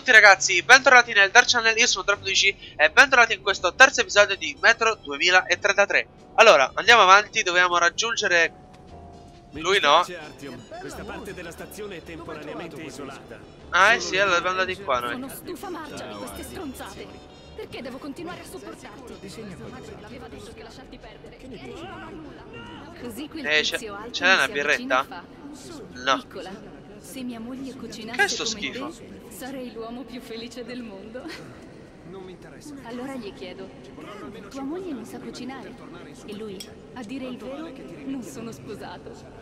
tutti ragazzi, bentornati nel Dark Channel, io sono Trap12 e bentornati in questo terzo episodio di Metro 2033. Allora, andiamo avanti, dobbiamo raggiungere... Lui no. Questa parte della stazione è temporaneamente isolata. Ah sì, allora dobbiamo andare di qua noi. Sono stufa marcia di queste stronzate. Perché devo continuare a sopportarti? Aveva detto che lasciarti perdere. Così quel tizio alto c'è una mi si birretta? avvicina e fa, No. Piccola, se mia moglie Che è cucinasse sto come schifo? te, sarei l'uomo più felice del mondo. Non mi interessa. Allora gli chiedo, tua moglie non sa cucinare? E lui, a dire il vero, non sono sposato.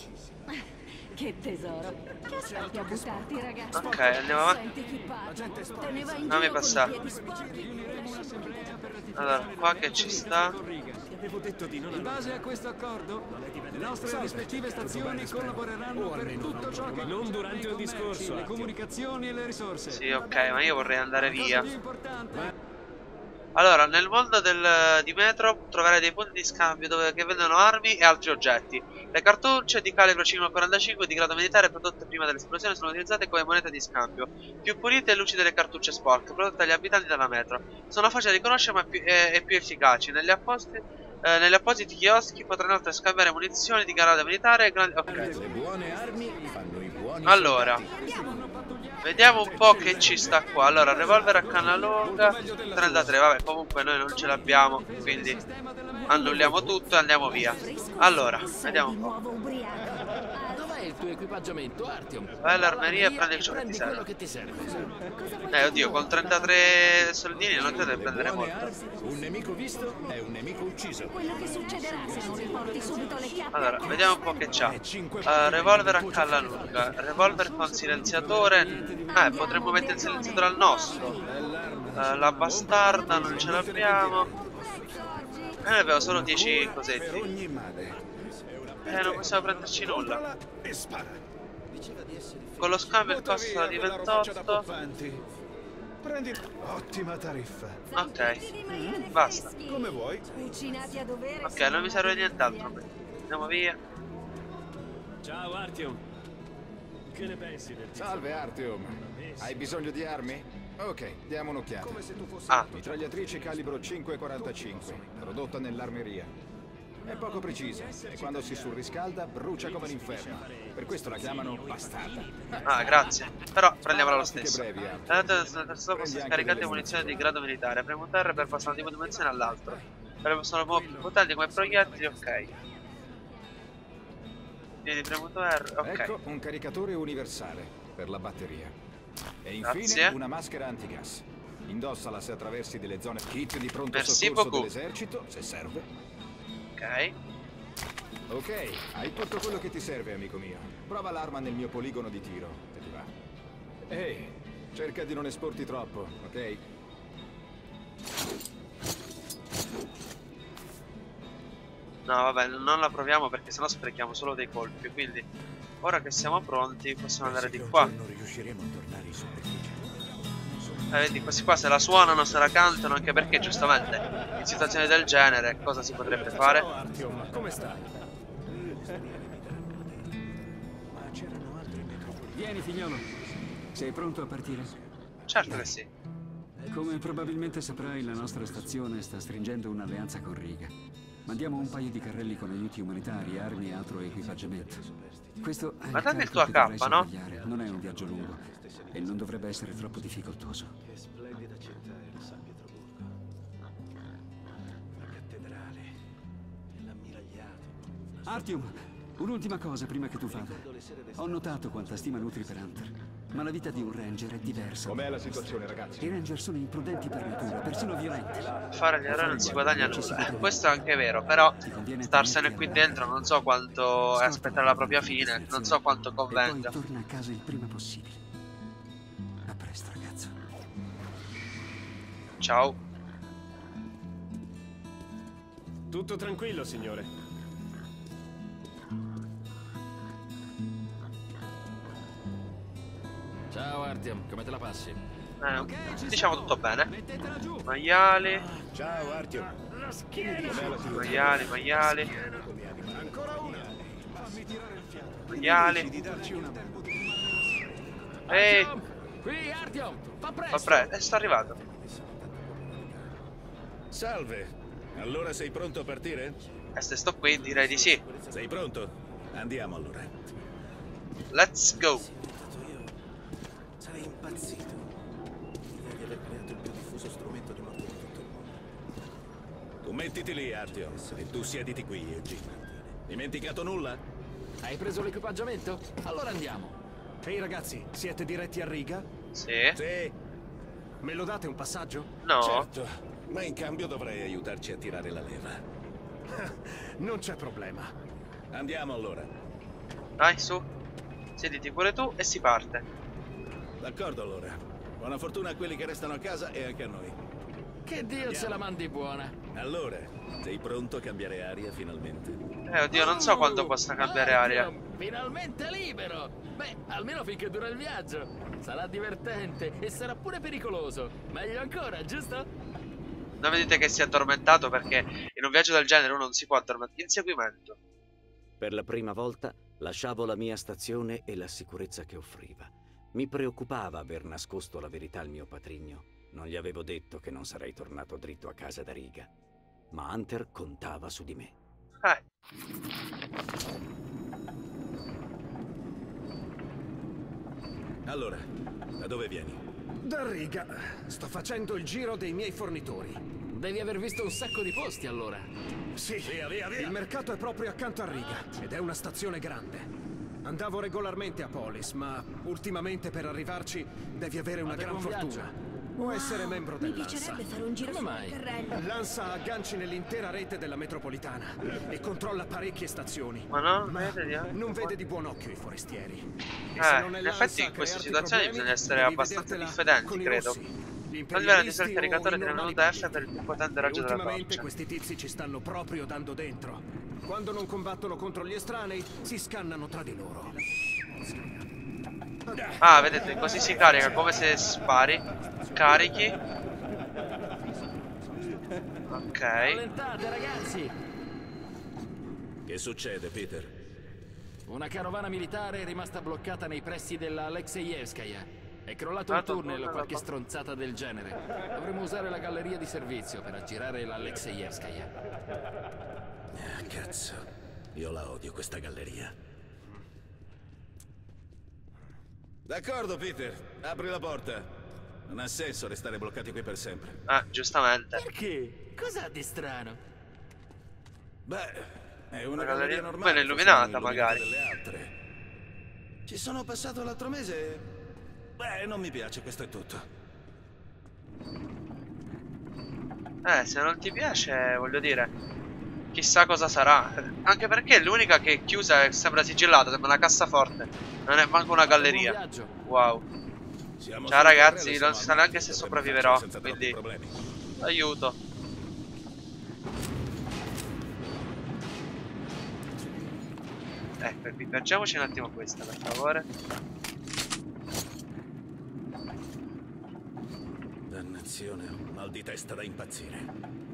Che tesoro. Che aspetti a buttarti, ragazzi? Ok, andiamo avanti. Senti chi parla. Te ne vai in Non mi giro con i passare. piedi sporchi. Allora, qua che ci sta? Ti avevo detto di non In base a questo accordo, le nostre rispettive stazioni collaboreranno per tutto ciò che non durante un discorso. le comunicazioni e le risorse. Sì, ok, ma io vorrei andare La cosa via. più importante Allora, nel mondo di Metro troverai dei punti di scambio che vendono armi e altri oggetti. Le cartucce di calibro 5,45 di grado militare prodotte prima dell'esplosione sono utilizzate come moneta di scambio. Più pulite e lucide le cartucce sporche prodotte agli abitanti della Metro. Sono facili da riconoscere ma più efficaci. Negli appositi chioschi potranno inoltre scambiare munizioni di grado militare e grandi... Ok. Le buone armi fanno i buoni Allora, soldati. vediamo un po' che ci sta qua. Allora, revolver a canna lunga 33, vabbè, comunque noi non ce l'abbiamo, quindi annulliamo tutto e andiamo via. Allora, vediamo un po'. Dov'è il tuo equipaggiamento, Artyom? Vai all'armeria e prendi ciò che ti Prendi serve. quello che ti serve. Oddio, con 33 soldini non credo di prendere Buone molto. armi, un nemico visto è un nemico ucciso. Quello che succederà se non riporti subito le chiappe. Allora, vediamo un po' che c'ha. Revolver a canna lunga, revolver con silenziatore. Potremmo mettere il silenziatore al nostro. La bastarda non ce l'abbiamo. Ne abbiamo solo 10 cosetti. Ogni madre. Non possiamo prenderci nulla. E spara. Con lo scambio il costo sarà di 28. Prendi. Ottima tariffa. Ok, basta. Come vuoi? Cucinati a dovere. Ok, non mi serve nient'altro. Andiamo via. Ciao, Artyom. Che ne pensi del Salve Artyom, hai bisogno di armi? Ok, diamo un'occhiata. Ah, Mitragliatrice calibro 5,45, prodotta nell'armeria. È poco precisa e quando si surriscalda brucia come l'inferno. Per questo la chiamano bastarda. grazie. Però prendiamola lo stesso. Brevi, Artyom. Andate possono scaricare munizioni di grado militare. Premo R per passare da una dimensione all'altra. Sono più potenti come proiettili, ok. Vieni premuto R, ok. Ecco un caricatore universale per la batteria. E infine Grazie. una maschera antigas. Indossala se attraversi delle zone kit di pronto Merci soccorso beaucoup. dell'esercito, se serve. Ok. Ok, hai tutto quello che ti serve, amico mio. Prova l'arma nel mio poligono di tiro, se ti va. Ehi, cerca di non esporti troppo, ok? No, vabbè, non la proviamo perché sennò sprechiamo solo dei colpi. Quindi, ora che siamo pronti, possiamo andare di qua. Non riusciremo a tornare in superficie. Vedi, questi qua se la suonano, se la cantano, anche perché giustamente in situazioni del genere cosa si potrebbe fare? Artyom, come stai? Ma c'erano altre metropoli. Vieni, figliolo. Sei pronto a partire? Certo che sì. Come probabilmente saprai, la nostra stazione sta stringendo un'alleanza con Riga. Mandiamo un paio di carrelli con aiuti umanitari, armi e altro equipaggiamento. Questo è Ma dammi il carico tuo che dovrai AK, no? sorvegliare. Non è un viaggio lungo e non dovrebbe essere troppo difficoltoso. Che splendida città era San Pietroburgo. La cattedrale, l'ammiragliato. Artyom, un'ultima cosa prima che tu vada. Ho notato quanta stima nutri per Hunter, ma la vita di un ranger è diversa. Com'è la situazione, ragazzi? I ranger sono imprudenti per natura, persino violenti. Fare gli eroi non si guadagna nulla. Questo è anche vero, però starsene qui dentro non so quanto è aspettare la propria fine, non so quanto E convenga. poi torna a casa il prima possibile. A presto, ragazzo. Ciao. Tutto tranquillo, signore. Ciao, Artyom, come te la passi? Diciamo tutto bene. Mettetela giù! Maiali, Ciao Artyom. maiali, maiali, Ancora una. maiali. Di darci una mano. Ehi, Qui, Artyom, fa Fa presto. sto arrivando. Salve. Allora sei pronto a partire? E se sto qui direi di sì. Sei pronto? Andiamo allora. Let's go. Sarei impazzito. L'idea di aver creato il più diffuso strumento di morte di tutto il mondo. Tu mettiti lì, Artyom, e tu siediti qui, Eugene. Dimenticato nulla? Hai preso l'equipaggiamento? Allora andiamo. Ehi ragazzi, siete diretti a riga? Sì. Sì. Me lo date un passaggio? No. Certo, ma in cambio dovrai aiutarci a tirare la leva. Non c'è problema. Andiamo allora. Dai, su. Siediti pure tu e si parte. D'accordo allora. Buona fortuna a quelli che restano a casa e anche a noi. Che Dio ce la mandi buona. Allora, sei pronto a cambiare aria finalmente? Oddio, non so quanto possa cambiare aria. Finalmente libero. Beh, almeno finché dura il viaggio. Sarà divertente e sarà pure pericoloso. Meglio ancora, giusto? Non vedete che si è addormentato, perché in un viaggio del genere uno non si può addormentare. Inseguimento. Per la prima volta lasciavo la mia stazione e la sicurezza che offriva. Mi preoccupava aver nascosto la verità al mio patrigno. Non gli avevo detto che non sarei tornato dritto a casa da Riga. Ma Hunter contava su di me. Allora, da dove vieni? Da Riga. Sto facendo il giro dei miei fornitori. Devi aver visto un sacco di posti allora. Sì, via. Il mercato è proprio accanto a Riga ed è una stazione grande. Andavo regolarmente a Polis, ma ultimamente per arrivarci devi avere una gran fortuna. O essere membro Mi dell'ANSA. piacerebbe fare un giro Come sul mai? carrello. L'ANSA ha agganci nell'intera rete della metropolitana e controlla parecchie stazioni. Ma no, Ma vedi, non vede di buon occhio i forestieri. E se non è in l'ANSA effetti a in queste crearti situazioni problemi, bisogna essere devi abbastanza vedertela diffidenti, con i credo. rossi, gli Non livello di imperialisti il o caricatore i tiene normali venuta F banditi. per il più potente E raggio della ultimamente torcia. questi tizi ci stanno proprio dando dentro. Quando non combattono contro gli estranei, si scannano tra di loro. Ah, vedete, così si carica, come se spari. Carichi. Ok. Rallentate, ragazzi. Che succede, Peter? Una carovana militare è rimasta bloccata nei pressi della Alexeyevskaya. È crollato un tunnel o qualche stronzata del genere. Dovremmo usare la galleria di servizio per aggirare l'Alexeyevskaya. Ah, cazzo. Io la odio questa galleria. D'accordo, Peter. Apri la porta. Non ha senso restare bloccati qui per sempre. Ah, giustamente. Perché? Cos'ha di strano? Beh, è una galleria galleria normale. bene illuminata, forse meno magari. delle altre. Ci sono passato l'altro mese. Beh, non mi piace, questo è tutto. Se non ti piace, voglio dire, chissà cosa sarà. Anche perché l'unica che è chiusa e sembra sigillata, sembra una cassaforte. Non è manco una galleria. Buon viaggio. Wow. Siamo Ciao sul ragazzi, carrello, non siamo si sa neanche se avanti, sopravviverò, senza troppi quindi problemi. aiuto. Equipaggiamoci un attimo questa, per favore. Dannazione, un mal di testa da impazzire.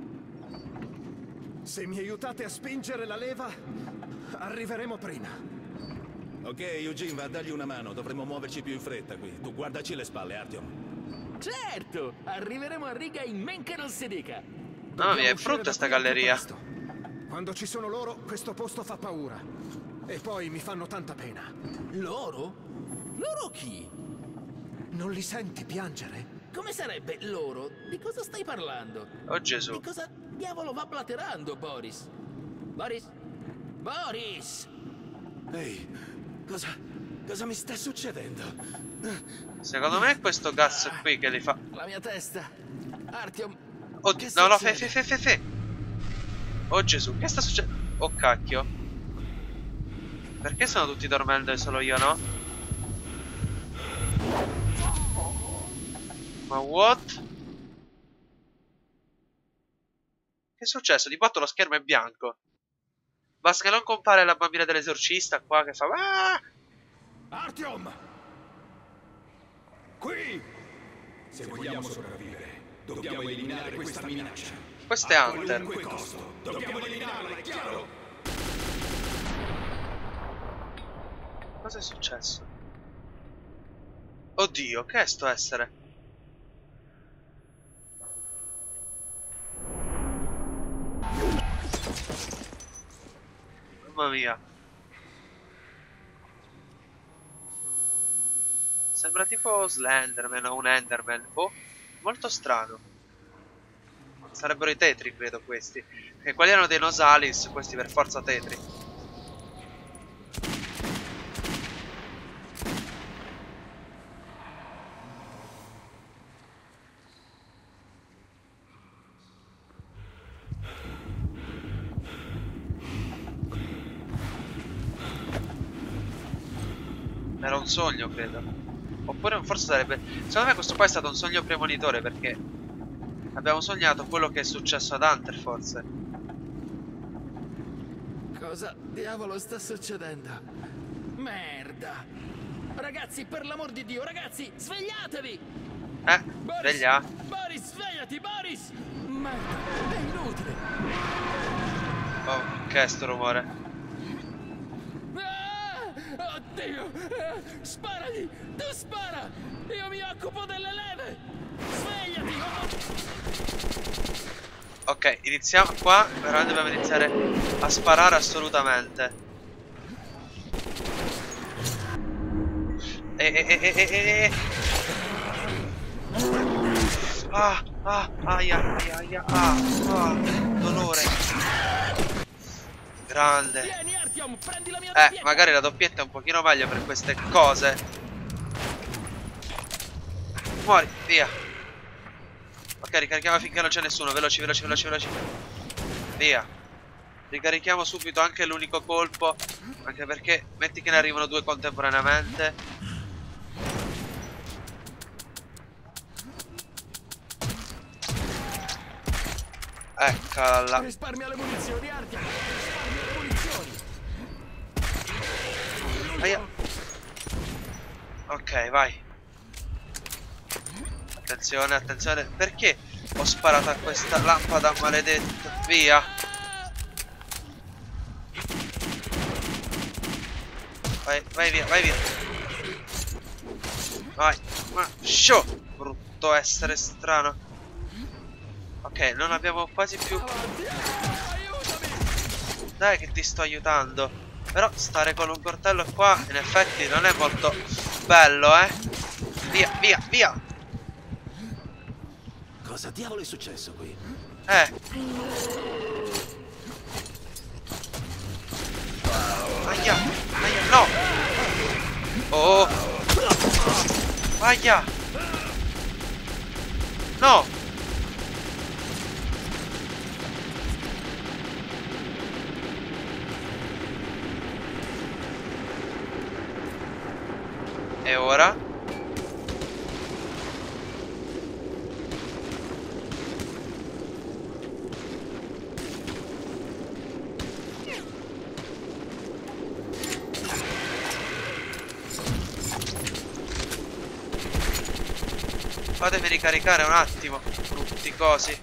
Se mi aiutate a spingere la leva, arriveremo prima. Ok, Eugene, va a dargli una mano. Dovremmo muoverci più in fretta qui. Tu guardaci le spalle, Artyom. Certo! Arriveremo a Riga in men che non si dica. Mamma mia, è Dobbiamo uscire brutta da sta qui al più galleria. presto. Quando ci sono loro, questo posto fa paura. E poi mi fanno tanta pena. Loro? Loro chi? Non li senti piangere? Come sarebbe loro? Di cosa stai parlando? Oh Gesù. Di cosa diavolo va blaterando, Boris? Boris? Boris! Ehi, cosa mi sta succedendo? Secondo me è questo gas qui che li fa. La mia testa. Artyom. Oddio, che no, succede? fe. Oh Gesù, che sta succedendo? Oh cacchio. Perché sono tutti dormendo e solo io no? Ma what? Che è successo? Di botto lo schermo è bianco. Basta che non compare la bambina dell'esorcista qua che fa... Ah! Artyom! Qui! Se vogliamo sopravvivere, dobbiamo eliminare questa minaccia. Questo è Hunter. Qualunque costo, dobbiamo eliminarla, è chiaro? Cosa è successo? Oddio, che è sto essere? Mamma mia. Sembra tipo Slenderman o un Enderman. Boh, molto strano. Sarebbero i tetri, credo, questi. Che quelli erano dei Nosalis, questi per forza tetri. Era un sogno, credo. Oppure forse sarebbe... Secondo me questo qua è stato un sogno premonitore, perché abbiamo sognato quello che è successo ad Hunter, forse. Cosa diavolo sta succedendo? Merda! Ragazzi, per l'amor di Dio, ragazzi, svegliatevi! Boris, sveglia. Boris, svegliati, Boris! Merda, è inutile! Oh, che è sto rumore? Oddio! Sparagli! Tu spara! Io mi occupo delle leve! Svegliati! Ok, iniziamo qua. Però dobbiamo iniziare a sparare assolutamente. Aia, dolore. Grande. Vieni, Artyom, prendi la mia doppietta. Magari la doppietta è un pochino meglio per queste cose. Muori, via. Ok, ricarichiamo finché non c'è nessuno. Veloci. Via. Ricarichiamo subito anche l'unico colpo. Anche perché metti che ne arrivano due contemporaneamente. Eccola là. Risparmia le munizioni, Artyom. Risparmia le munizioni. Aia. Ok, vai. Attenzione. Perché ho sparato a questa lampada maledetta? Via. Vai via. Vai. Ma show. Brutto essere strano. Ok, non abbiamo quasi più. Dai che ti sto aiutando. Però stare con un coltello qua in effetti non è molto bello, Via. Cosa diavolo è successo qui? Aia, no. Oh. Aia. No. E ora? Fatemi ricaricare un attimo. Brutti cosi.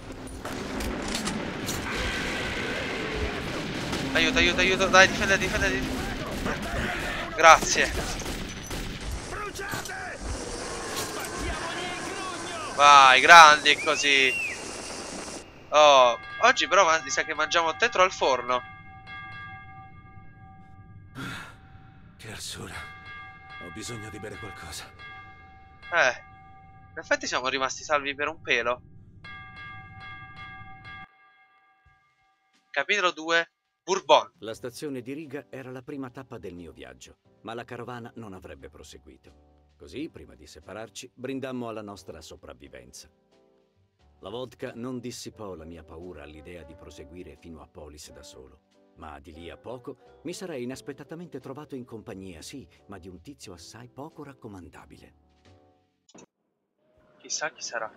Aiuto. Dai, difenditi. Grazie. Vai, grandi così. Oh, oggi però mi sa che mangiamo tetro al forno. Che arsura. Ho bisogno di bere qualcosa. In effetti siamo rimasti salvi per un pelo. Capitolo 2. Bourbon. La stazione di Riga era la prima tappa del mio viaggio, ma la carovana non avrebbe proseguito. Così, prima di separarci, brindammo alla nostra sopravvivenza. La vodka non dissipò la mia paura all'idea di proseguire fino a Polis da solo, ma di lì a poco mi sarei inaspettatamente trovato in compagnia, sì, ma di un tizio assai poco raccomandabile. Chissà chi sarà.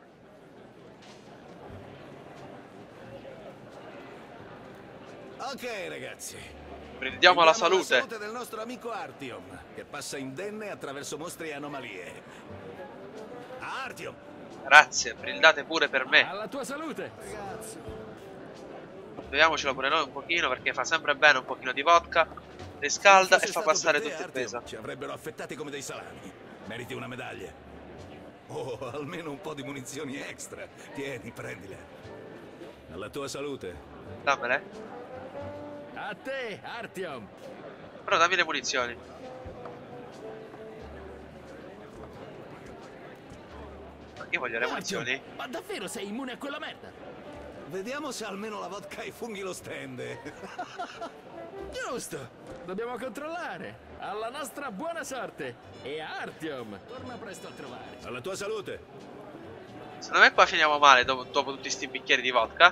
Ok, ragazzi. Brindiamo alla salute. La salute del nostro amico Artyom, che passa indenne attraverso mostri e anomalie. Artyom! Grazie, brindate pure per me. Alla tua salute! Ragazzi. Beviamocelo pure noi un pochino, perché fa sempre bene un pochino di vodka. Riscalda e fa passare tutto il peso. Ci avrebbero affettati come dei salami. Meriti una medaglia. Oh, almeno un po' di munizioni extra. Tieni, prendile. Alla tua salute. Dammele. A te, Artyom. Però dammi le munizioni. Io voglio le munizioni. Ma davvero sei immune a quella merda? Vediamo se almeno la vodka e i funghi lo stende. Giusto. Dobbiamo controllare. Alla nostra buona sorte. E a Artyom. Torna presto a trovarci. Alla tua salute. Secondo me qua finiamo male dopo tutti sti bicchieri di vodka.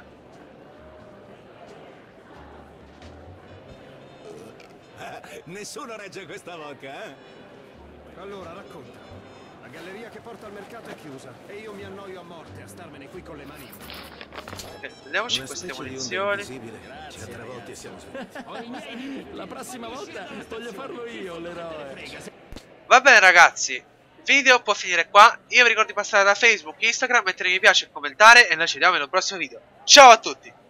Nessuno regge questa vodka, eh? Allora, racconta. La galleria che porta al mercato è chiusa e io mi annoio a morte a starmene qui con le mani. Ok, prendiamoci queste munizioni. Ci ha travolti e siamo svenuti. La prossima volta voglio farlo io, l'eroe. Va bene ragazzi, il video può finire qua. Io vi ricordo di passare da Facebook, Instagram, mettere mi piace e commentare. E noi ci vediamo in un prossimo video. Ciao a tutti!